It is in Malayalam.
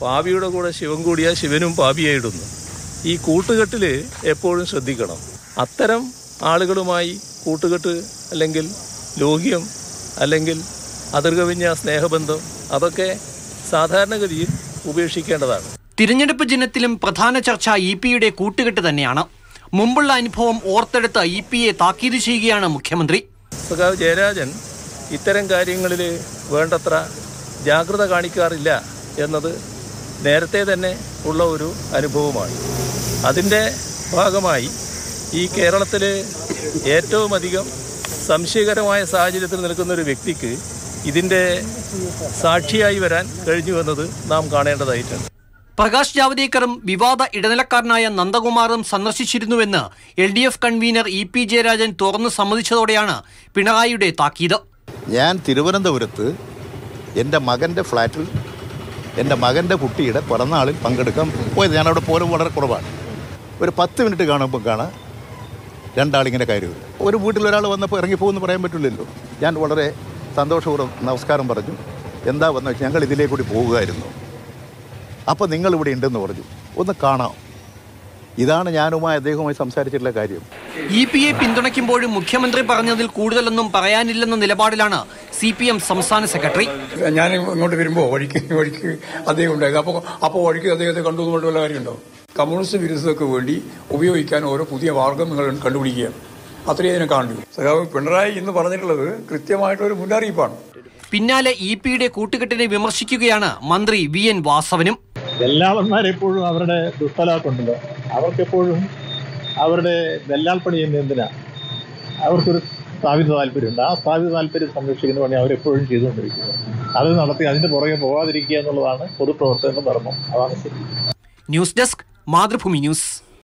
പാപിയുടെ കൂടെ ശിവൻ കൂടിയാൽ ശിവനും പാപിയായിടുന്നു. ഈ കൂട്ടുകെട്ടിൽ എപ്പോഴും ശ്രദ്ധിക്കണം. അത്തരം ആളുകളുമായി കൂട്ടുകെട്ട് അല്ലെങ്കിൽ ലോഹ്യം അല്ലെങ്കിൽ അതിർകവിഞ്ഞ സ്നേഹബന്ധം അതൊക്കെ സാധാരണഗതിയിൽ ഉപേക്ഷിക്കേണ്ടതാണ്. തിരഞ്ഞെടുപ്പ് ദിനത്തിലും പ്രധാന ചർച്ച ഇപിയുടെ കൂട്ടുകെട്ട് തന്നെയാണ്. മുമ്പുള്ള അനുഭവം ഓർത്തെടുത്ത് ഇപിയെ താക്കീത് ചെയ്യുകയാണ് മുഖ്യമന്ത്രി. സഖാവ് ജയരാജൻ ഇത്തരം കാര്യങ്ങളിൽ വേണ്ടത്ര ജാഗ്രത കാണിക്കാറില്ല എന്നത് നേരത്തെ തന്നെ ഉള്ള ഒരു അനുഭവമാണ്. അതിൻ്റെ ഭാഗമായി ഈ കേരളത്തിൽ ഏറ്റവും അധികം സംശയകരമായ സാഹചര്യത്തിൽ നിൽക്കുന്ന ഒരു വ്യക്തിക്ക് ഇതിൻ്റെ സാക്ഷിയായി വരാൻ കഴിഞ്ഞു എന്നത് നാം കാണേണ്ടതായിട്ടുണ്ട്. പ്രകാശ് ജാവ്ദേക്കറും വിവാദ ഇടനിലക്കാരനായ നന്ദകുമാറും സന്ദർശിച്ചിരുന്നുവെന്ന് LDF കൺവീനർ EP ജയരാജൻ തുറന്നു സമ്മതിച്ചതോടെയാണ് പിണറായിയുടെ താക്കീത്. ഞാൻ തിരുവനന്തപുരത്ത് എൻ്റെ മകൻ്റെ ഫ്ലാറ്റിൽ എൻ്റെ മകൻ്റെ കുട്ടിയുടെ പിറന്നാളിൽ പങ്കെടുക്കാൻ പോയത്. ഞാനവിടെ പോലും വളരെ കുറവാണ്. ഒരു 10 മിനിറ്റ് കാണുമ്പോൾ കാണാം രണ്ടാളിങ്ങനെ കയറി വരും. ഒരു വീട്ടിൽ ഒരാൾ വന്നപ്പോൾ ഇറങ്ങിപ്പോകുമെന്ന് പറയാൻ പറ്റില്ലല്ലോ. ഞാൻ വളരെ സന്തോഷപൂർവ്വം നമസ്കാരം പറഞ്ഞു. എന്താ വന്നു വെച്ചാൽ ഞങ്ങൾ ഇതിലേക്ക് കൂടി പോകുമായിരുന്നു, അപ്പോൾ നിങ്ങളിവിടെ ഉണ്ടെന്ന് പറഞ്ഞു, ഒന്ന് കാണാം. ഇതാണ് ഞാനുമായി അദ്ദേഹവുമായി സംസാരിച്ചിട്ടുള്ള കാര്യം. EPയെ പിന്തുണയ്ക്കുമ്പോഴും മുഖ്യമന്ത്രി പറഞ്ഞതിൽ കൂടുതലൊന്നും പറയാനില്ലെന്ന നിലപാടിലാണ് CPM സംസ്ഥാന സെക്രട്ടറി. ഞാൻ ഇങ്ങോട്ട് വരുമ്പോൾ വഴിക്ക് അദ്ദേഹം ഉണ്ടായത്. അപ്പോൾ വഴിക്ക് അദ്ദേഹത്തെ കണ്ടു എന്നുള്ള വല്ല കാര്യമുണ്ടോ? കമ്മ്യൂണിസ്റ്റ് വിരുദ്ധതയ്ക്ക് വേണ്ടി ഉപയോഗിക്കാൻ ഓരോ പുതിയ മാർഗം നിങ്ങൾ കണ്ടുപിടിക്കുകയാണ്. അത്രയും അതിനെ കാണുന്നു. സഖാവ് പിണറായി ഇന്ന് പറഞ്ഞിട്ടുള്ളത് കൃത്യമായിട്ടൊരു മുന്നറിയിപ്പാണ്. പിന്നാലെ EPയുടെ കൂട്ടുകെട്ടിനെ വിമർശിക്കുകയാണ് മന്ത്രി VN വാസവനും. ദല്ലാളന്മാരെപ്പോഴും അവരുടെ ദുഷ്ടലാക്കുണ്ടല്ലോ, അവർക്കെപ്പോഴും അവരുടെ ദല്ലാൽ പണി എന്തിനാ? അവർക്കൊരു സ്ഥാപിത താല്പര്യമുണ്ട്. ആ സ്ഥാപിത താല്പര്യം സംരക്ഷിക്കുന്ന പണി അവരെപ്പോഴും ചെയ്തുകൊണ്ടിരിക്കുന്നത്. അത് നടത്തി അതിന്റെ പുറകെ പോകാതിരിക്കുക എന്നുള്ളതാണ് പൊതുപ്രവർത്തകന്റെ ധർമ്മം. അതാണ് ശരി. News desk, Mathrubhumi news.